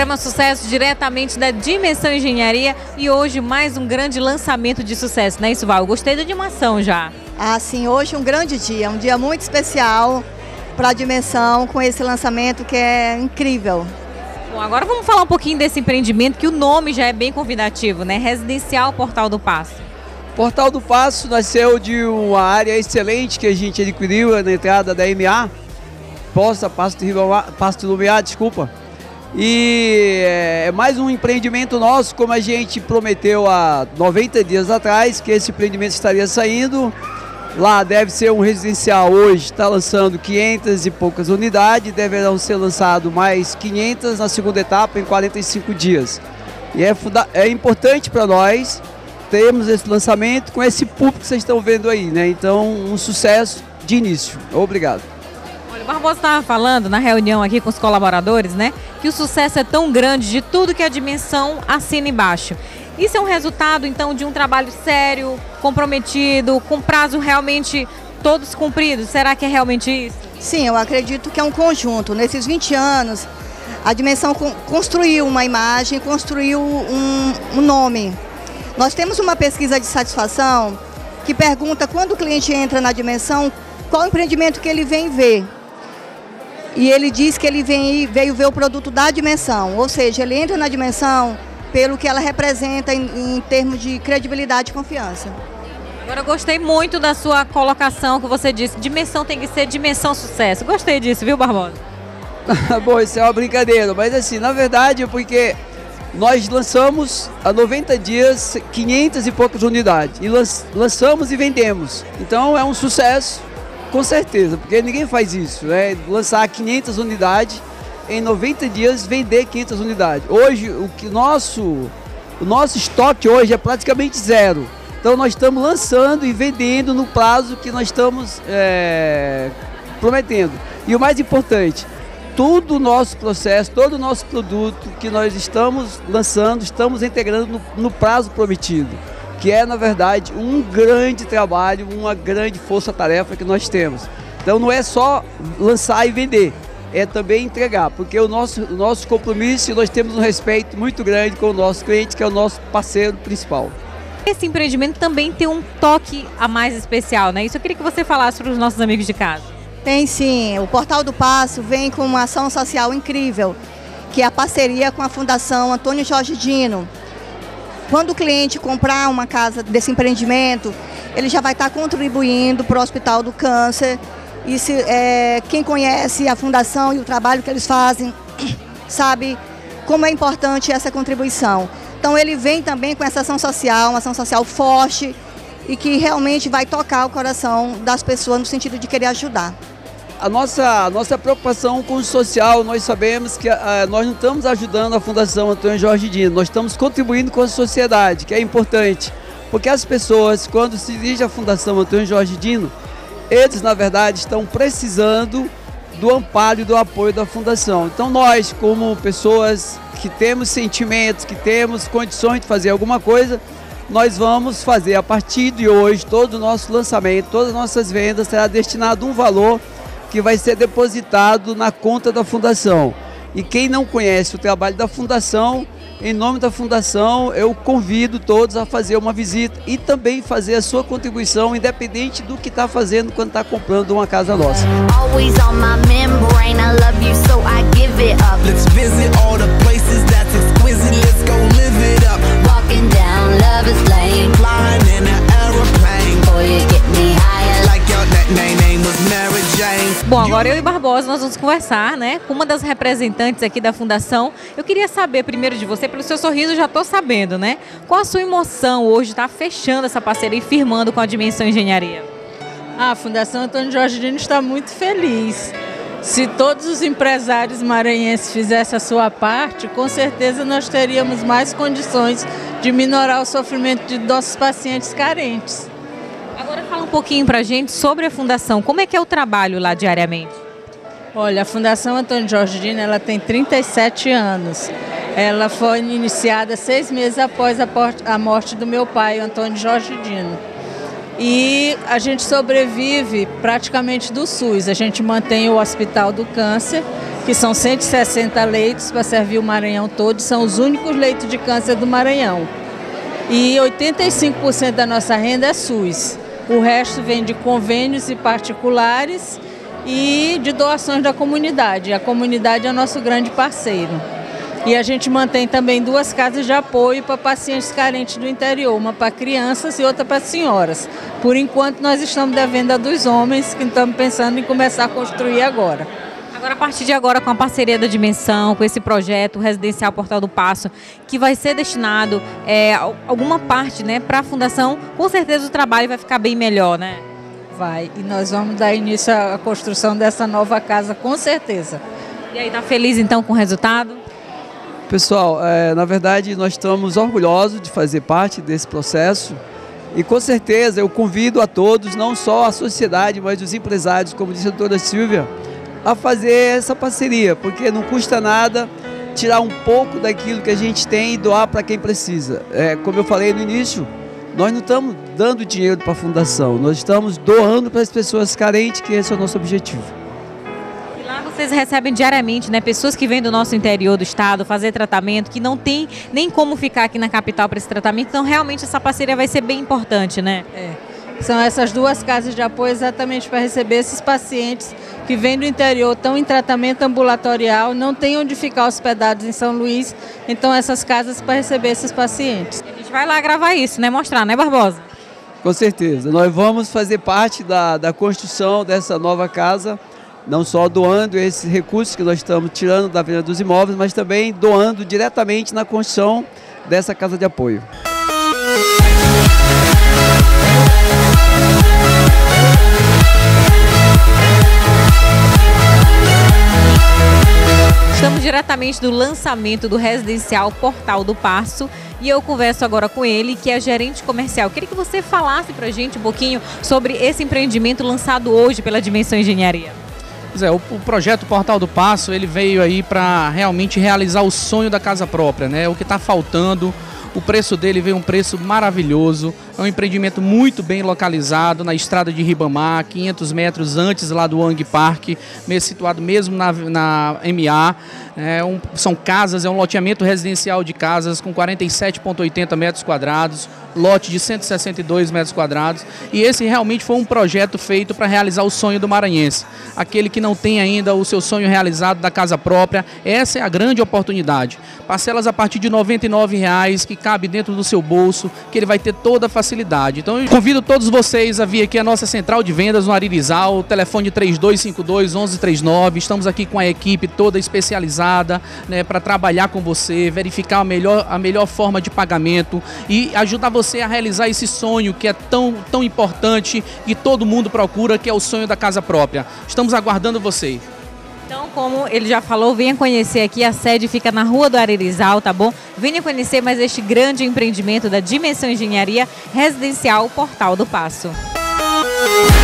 programa Sucesso diretamente da Dimensão Engenharia e hoje mais um grande lançamento de sucesso, não é isso, Val? Eu gostei da animação já. Ah, sim, hoje um grande dia, um dia muito especial para a Dimensão com esse lançamento que é incrível. Bom, agora vamos falar um pouquinho desse empreendimento que o nome já é bem convidativo, né? Residencial Portal do Paço. Portal do Paço nasceu de uma área excelente que a gente adquiriu na entrada da MA, Paço do Lumiar, desculpa. E é mais um empreendimento nosso, como a gente prometeu há 90 dias atrás, que esse empreendimento estaria saindo. Lá deve ser um residencial, hoje está lançando 500 e poucas unidades, deverão ser lançados mais 500 na segunda etapa em 45 dias. E é importante para nós termos esse lançamento com esse público que vocês estão vendo aí, né? Então, um sucesso de início. Obrigado. Olha, o Barbosa estava falando na reunião aqui com os colaboradores, né? Que o sucesso é tão grande de tudo que a Dimensão assina embaixo. Isso é um resultado, então, de um trabalho sério, comprometido, com prazo realmente todos cumpridos? Será que é realmente isso? Sim, eu acredito que é um conjunto. Nesses 20 anos, a Dimensão construiu uma imagem, construiu um nome. Nós temos uma pesquisa de satisfação que pergunta quando o cliente entra na Dimensão, qual o empreendimento que ele vem ver. E ele diz que ele veio ver o produto da Dimensão, ou seja, ele entra na Dimensão pelo que ela representa em termos de credibilidade e confiança. Agora eu gostei muito da sua colocação que você disse, Dimensão tem que ser Dimensão Sucesso. Gostei disso, viu, Barbosa? Bom, isso é uma brincadeira, mas assim, na verdade é porque nós lançamos há 90 dias 500 e poucas unidades, e lançamos e vendemos, então é um sucesso, com certeza, porque ninguém faz isso, né? Lançar 500 unidades em 90 dias, vender 500 unidades. Hoje, o nosso estoque hoje é praticamente zero. Então nós estamos lançando e vendendo no prazo que nós estamos prometendo. E o mais importante, todo o nosso processo, todo o nosso produto que nós estamos lançando, estamos integrando no prazo prometido, que é, na verdade, um grande trabalho, uma grande força-tarefa que nós temos. Então não é só lançar e vender, é também entregar, porque o nosso compromisso, nós temos um respeito muito grande com o nosso cliente, que é o nosso parceiro principal. Esse empreendimento também tem um toque a mais especial, né? Isso eu queria que você falasse para os nossos amigos de casa. Tem sim, o Portal do Paço vem com uma ação social incrível, que é a parceria com a Fundação Antônio Jorge Dino. Quando o cliente comprar uma casa desse empreendimento, ele já vai estar contribuindo para o Hospital do Câncer. E quem conhece a Fundação e o trabalho que eles fazem, sabe como é importante essa contribuição. Então ele vem também com essa ação social, uma ação social forte e que realmente vai tocar o coração das pessoas no sentido de querer ajudar. A nossa preocupação com o social, nós sabemos que nós não estamos ajudando a Fundação Antônio Jorge Dino, nós estamos contribuindo com a sociedade, que é importante, porque as pessoas, quando se dirigem à Fundação Antônio Jorge Dino, eles, na verdade, estão precisando do amparo e do apoio da Fundação. Então nós, como pessoas que temos sentimentos, que temos condições de fazer alguma coisa, nós vamos fazer, a partir de hoje, todo o nosso lançamento, todas as nossas vendas, será destinado um valor que vai ser depositado na conta da Fundação. E quem não conhece o trabalho da Fundação, em nome da Fundação, eu convido todos a fazer uma visita e também fazer a sua contribuição, independente do que está fazendo quando está comprando uma casa nossa. Bom, agora eu e Barbosa nós vamos conversar, né, com uma das representantes aqui da Fundação. Eu queria saber primeiro de você, pelo seu sorriso eu já estou sabendo, né? Qual a sua emoção hoje de estar fechando essa parceria e firmando com a Dimensão Engenharia? A Fundação Antônio Jorge Dino está muito feliz. Se todos os empresários maranhenses fizessem a sua parte, com certeza nós teríamos mais condições de minorar o sofrimento de nossos pacientes carentes. Agora fala um pouquinho pra gente sobre a Fundação. Como é que é o trabalho lá diariamente? Olha, a Fundação Antônio Jorge Dino, ela tem 37 anos. Ela foi iniciada 6 meses após a morte do meu pai, Antônio Jorge Dino. E a gente sobrevive praticamente do SUS. A gente mantém o Hospital do Câncer, que são 160 leitos para servir o Maranhão todo, são os únicos leitos de câncer do Maranhão. E 85% da nossa renda é SUS. O resto vem de convênios e particulares e de doações da comunidade. A comunidade é o nosso grande parceiro. E a gente mantém também 2 casas de apoio para pacientes carentes do interior, uma para crianças e outra para senhoras. Por enquanto, nós estamos devendo a dos homens, que estamos pensando em começar a construir agora. Agora, a partir de agora, com a parceria da Dimensão, com esse projeto Residencial Portal do Paço, que vai ser destinado alguma parte, né, para a Fundação, com certeza o trabalho vai ficar bem melhor, né? Vai, e nós vamos dar início à construção dessa nova casa, com certeza. E aí, tá feliz então com o resultado? Pessoal, na verdade nós estamos orgulhosos de fazer parte desse processo e com certeza eu convido a todos, não só a sociedade, mas os empresários, como disse a doutora Silvia, a fazer essa parceria, porque não custa nada tirar um pouco daquilo que a gente tem e doar para quem precisa. Como eu falei no início, nós não estamos dando dinheiro para a fundação, nós estamos doando para as pessoas carentes, que esse é o nosso objetivo. Vocês recebem diariamente, né, pessoas que vêm do nosso interior do estado fazer tratamento, que não tem nem como ficar aqui na capital para esse tratamento, então realmente essa parceria vai ser bem importante, né? São essas 2 casas de apoio exatamente para receber esses pacientes que vêm do interior, estão em tratamento ambulatorial, não têm onde ficar hospedados em São Luís, então essas casas para receber esses pacientes. A gente vai lá gravar isso, né, mostrar, né, Barbosa? Com certeza, nós vamos fazer parte da construção dessa nova casa, não só doando esses recursos que nós estamos tirando da venda dos imóveis, mas também doando diretamente na construção dessa casa de apoio. Estamos diretamente do lançamento do Residencial Portal do Paço e eu converso agora com ele, que é gerente comercial. Queria que você falasse pra gente um pouquinho sobre esse empreendimento lançado hoje pela Dimensão Engenharia. O projeto Portal do Paço, ele veio aí para realmente realizar o sonho da casa própria, né? O que está faltando, o preço dele veio um preço maravilhoso, é um empreendimento muito bem localizado na estrada de Ribamar, 500 metros antes lá do Wang Park, situado mesmo na MA. São casas, é um loteamento residencial de casas com 47,80 metros quadrados, lote de 162 metros quadrados, e esse realmente foi um projeto feito para realizar o sonho do maranhense. Aquele que não tem ainda o seu sonho realizado da casa própria, essa é a grande oportunidade. Parcelas a partir de R$ 99,00, que cabe dentro do seu bolso, que ele vai ter toda a facilidade. Então eu convido todos vocês a vir aqui à nossa central de vendas no Aririzal, telefone 3252-1139, estamos aqui com a equipe toda especializada, né, para trabalhar com você, verificar a melhor forma de pagamento e ajudar você a realizar esse sonho que é tão importante e todo mundo procura, que é o sonho da casa própria. Estamos aguardando você. Então, como ele já falou, venha conhecer aqui, a sede fica na Rua do Aririzal, tá bom? Venha conhecer mais este grande empreendimento da Dimensão Engenharia Residencial Portal do Paço.